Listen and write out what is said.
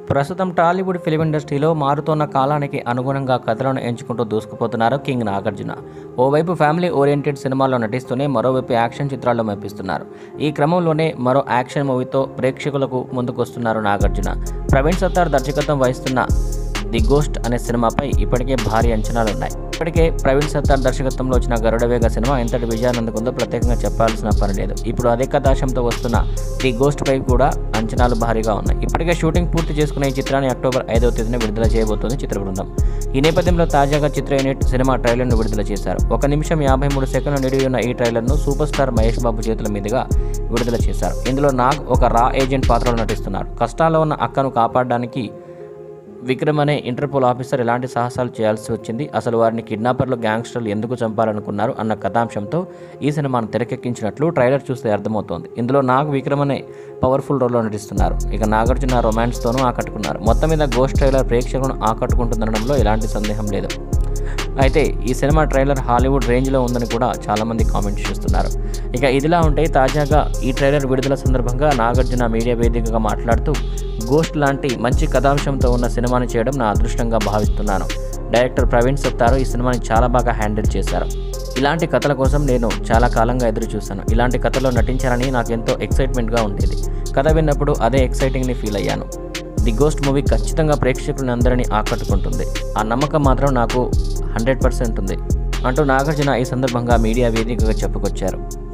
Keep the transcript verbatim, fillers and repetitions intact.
ప్రస్తుతం టాలీవుడ్ ఫిలిం ఇండస్ట్రీలో మారుతోన్న కాలానికి అనుగుణంగా కథలను ఎంచుకుంటూ దూసుకుపోతున్నారు కింగ్ నాగార్జున. ఓవైపు ఫ్యామిలీ ఓరియంటెడ్ సినిమాల్లో నటిస్తూనే మరోవైపు యాక్షన్ చిత్రాల్లో మెప్పిస్తున్నారు. ఈ క్రమంలోనే మరో యాక్షన్ మూవీతో ప్రేక్షకులకు ముందుకొస్తున్నారు నాగార్జున. ప్రవీణ్ సత్తార్ దర్శకత్వం వహిస్తున్న ది గోస్ట్ అనే సినిమాపై ఇప్పటికే భారీ అంచనాలున్నాయి. ఇప్పటికే ప్రవీణ్ సత్తార్ దర్శకత్వంలో వచ్చిన గరుడవేగ సినిమా ఎంతటి విజయాన్ని అందుకుందో ప్రత్యేకంగా చెప్పాల్సిన పని లేదు. ఇప్పుడు అదే కథాంశంతో వస్తున్న ది గోస్ట్ పై కూడా అంచనాలు భారీగా ఉన్నాయి. ఇప్పటికే షూటింగ్ పూర్తి చేసుకున్న ఈ చిత్రాన్ని అక్టోబర్ ఐదవ తేదీన విడుదల చేయబోతోంది చిత్ర బృందం. ఈ నేపథ్యంలో తాజాగా చిత్ర యూనిట్ సినిమా ట్రైలర్ను విడుదల చేశారు. ఒక నిమిషం యాభై మూడు సెకండ్ల నిడివి ఉన్న ఈ ట్రైలర్ను సూపర్ స్టార్ మహేష్ బాబు చేతుల మీదుగా విడుదల చేశారు. ఇందులో నాగ్ ఒక రా ఏజెంట్ పాత్రలో నటిస్తున్నారు. కష్టాల్లో ఉన్న అక్కను కాపాడడానికి విక్రమ్ అనే ఇంటర్పోల్ ఆఫీసర్ ఎలాంటి సాహసాలు చేయాల్సి వచ్చింది, అసలు వారిని కిడ్నాపర్లు గ్యాంగ్స్టర్లు ఎందుకు చంపాలనుకున్నారు అన్న కథాంశంతో ఈ సినిమాను తెరకెక్కించినట్లు ట్రైలర్ చూస్తే అర్థమవుతోంది. ఇందులో నాగ్ విక్రమ్ అనే పవర్ఫుల్ రోల్లో నటిస్తున్నారు. ఇక నాగార్జున రొమాన్స్తోనూ ఆకట్టుకున్నారు. మొత్తం మీద గోస్ట్ ట్రైలర్ ప్రేక్షకులను ఆకట్టుకుంటుందనడంలో ఎలాంటి సందేహం లేదు. అయితే ఈ సినిమా ట్రైలర్ హాలీవుడ్ రేంజ్లో ఉందని కూడా చాలామంది కామెంట్స్ చేస్తున్నారు. ఇక ఇదిలా ఉంటే తాజాగా ఈ ట్రైలర్ విడుదల సందర్భంగా నాగార్జున మీడియా వేదికగా మాట్లాడుతూ గోస్ట్ లాంటి మంచి కథాంశంతో ఉన్న సినిమాని చేయడం నా అదృష్టంగా భావిస్తున్నాను. డైరెక్టర్ ప్రవీణ్ సత్తారు ఈ సినిమాని చాలా బాగా హ్యాండిల్ చేశారు. ఇలాంటి కథల కోసం నేను చాలా కాలంగా ఎదురు చూశాను. ఇలాంటి కథలో నటించాలని నాకు ఎంతో ఎక్సైట్మెంట్గా ఉండేది. కథ విన్నప్పుడు అదే ఎక్సైటింగ్ని ఫీల్ అయ్యాను. ది గోస్ట్ మూవీ ఖచ్చితంగా ప్రేక్షకులను అందరినీ ఆకట్టుకుంటుంది. ఆ నమ్మకం మాత్రం నాకు హండ్రెడ్ పర్సెంట్ ఉంది అంటూ నాగార్జున ఈ సందర్భంగా మీడియా వేదికగా చెప్పుకొచ్చారు.